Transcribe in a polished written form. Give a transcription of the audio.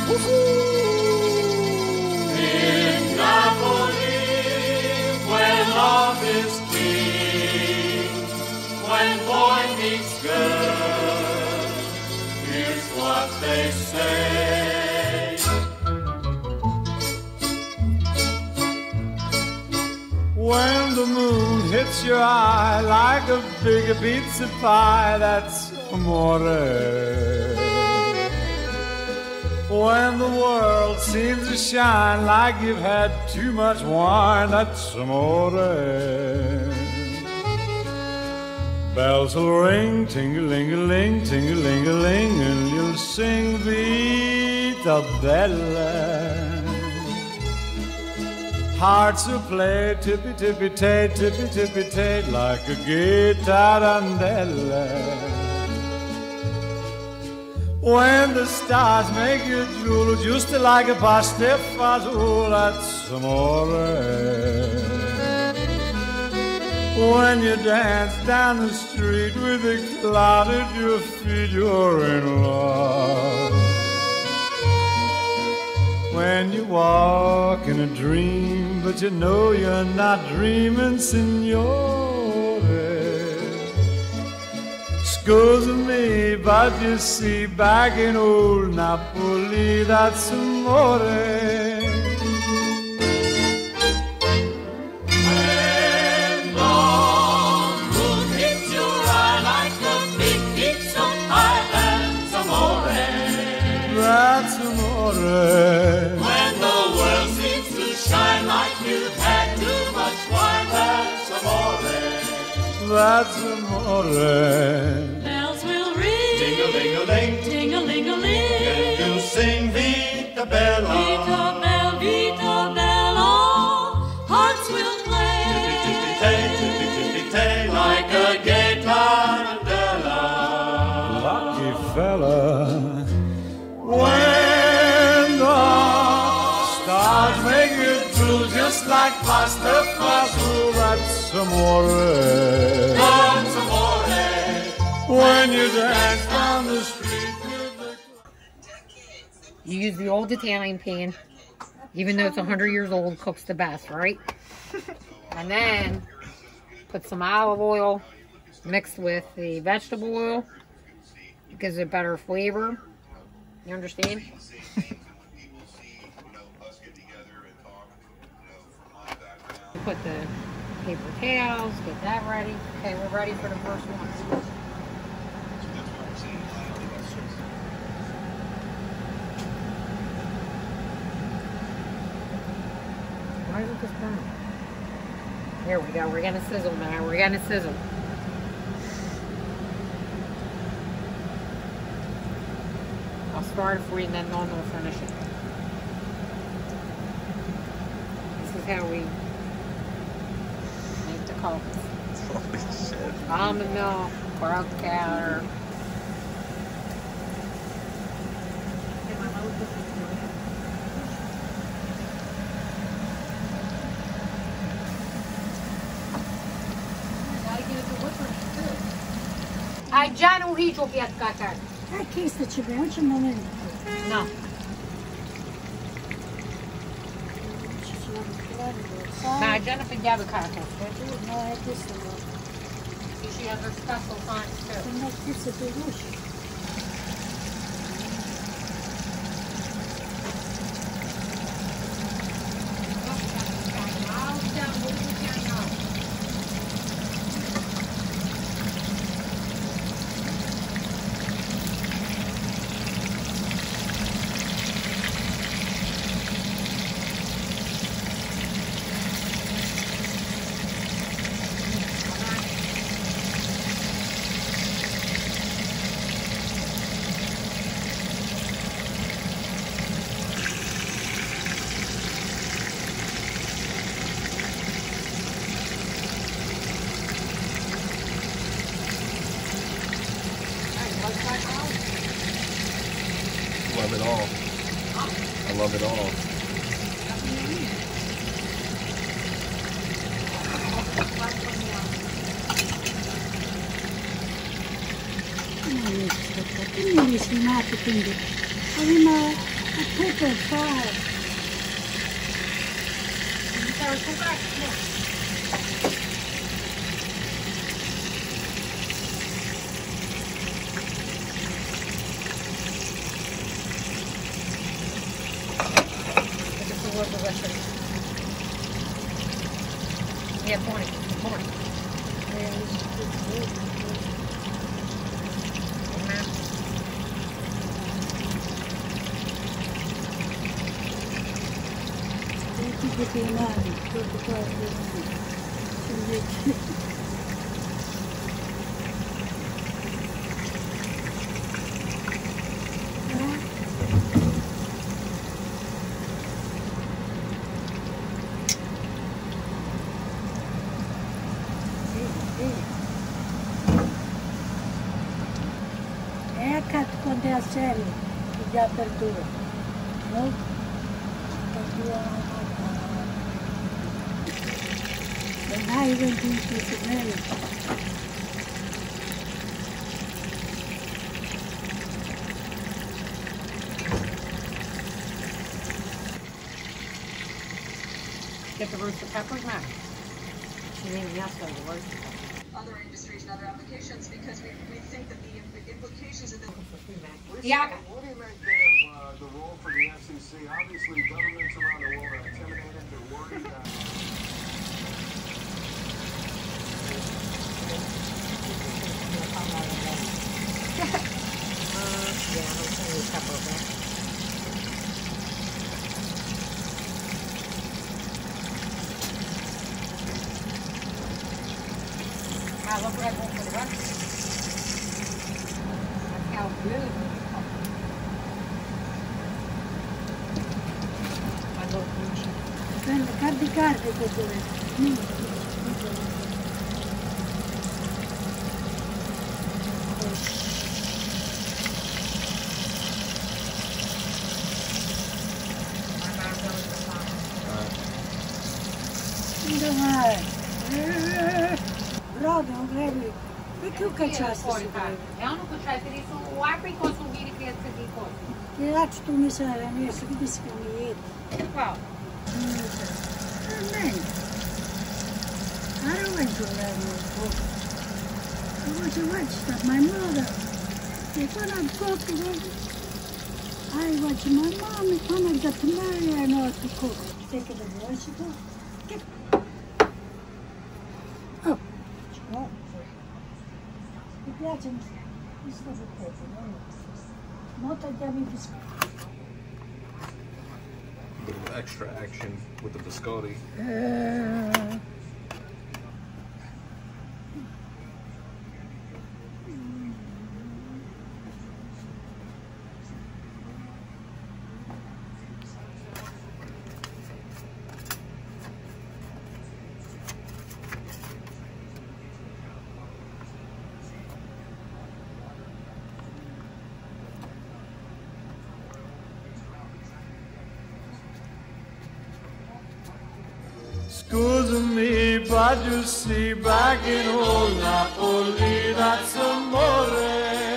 In Napoli, where love is king, when boy meets girl, here's what they say. When the moon hits your eye like a big pizza pie, that's amore. When the world seems to shine like you've had too much wine, that's amore. Bells will ring, ting-a-ling-a-ling, ting-a-ling-a-ling, and you'll sing Vita Bella. Hearts will play tippy-tippy-tay, tippy-tippy-tay, like a gay tarantella. When the stars make you drool, just like a pasta fazool, that's amore. When you dance down the street with a cloud at your feet, you're in love. When you walk in a dream, but you know you're not dreaming, signore. Scusa me, but you see, back in old Napoli, that's amore. When the moon hits your eye like a big pizza pie, that's amore. That's amore. When the world seems to shine like you've had too much wine, that's amore. That's amore. Bells will ring, ting-a-ling-a-ling, ting-a-ling-a-ling, and you'll sing Vita Bella, Vita Bella, Vita Bella. Hearts will play, tippy-tippy-tay, tippy-tippy-tay, like a gay tarantella. Lucky fella. When the stars make you drool, just like pasta fazool, that's amore. That's amore. When you dance down the street with the... You use the old Italian pan, even though it's 100 years old, cooks the best, right? And then put some olive oil mixed with the vegetable oil. It gives it better flavor. You understand? Put the paper towels, get that ready. Okay, we're ready for the first one. Why is this burn? Here we go. We're gonna sizzle now. We're gonna sizzle. I'll start it for you and then Dawn will finish it. This is how we make the coffee. Holy shit. Almond milk, brown powder. Hai già un riso piattato. Questo ci piace un momento. No. No, già ne pigliavo cacca. No, è questo. She has her special times too. Non è questo per uscire. Love it all. I love it all. Quindi quindi si quindi prima Tutto fa. Yeah, corny. Tutti che mani, tutto qua. É a Cato quando é a série de abertura, não? Aí vem com isso também. Get the roasted peppers now. She made me ask for the roasted peppers. Other industries and other applications because we think that the implications of the Yeah. What do you make of the role for the FCC? Obviously, governments around the world are intimidated. They're worried. Yeah, I'm going to pepper over there. Wow, look what I bought for the rest. That's how good. I love blue cheese. Prende carte che deve. Bravo, vedi? Perché ho cacciato? Ja, no cacciate di su, apri con su vini che di cose. Che razzo tu mi sai, mi si capisce che mi vedi. Wow. I don't went to that I was a registered, my mother. If when I'm talking, I watch my mom. When I got married, I know how to cook. Take it a bicycle. Oh. Oh. Mi piace questo pezzo, no? Molto abbiamo visto. A bit of extra action with the biscotti. Scusa me, but you see, back in old Napoli, that's amore.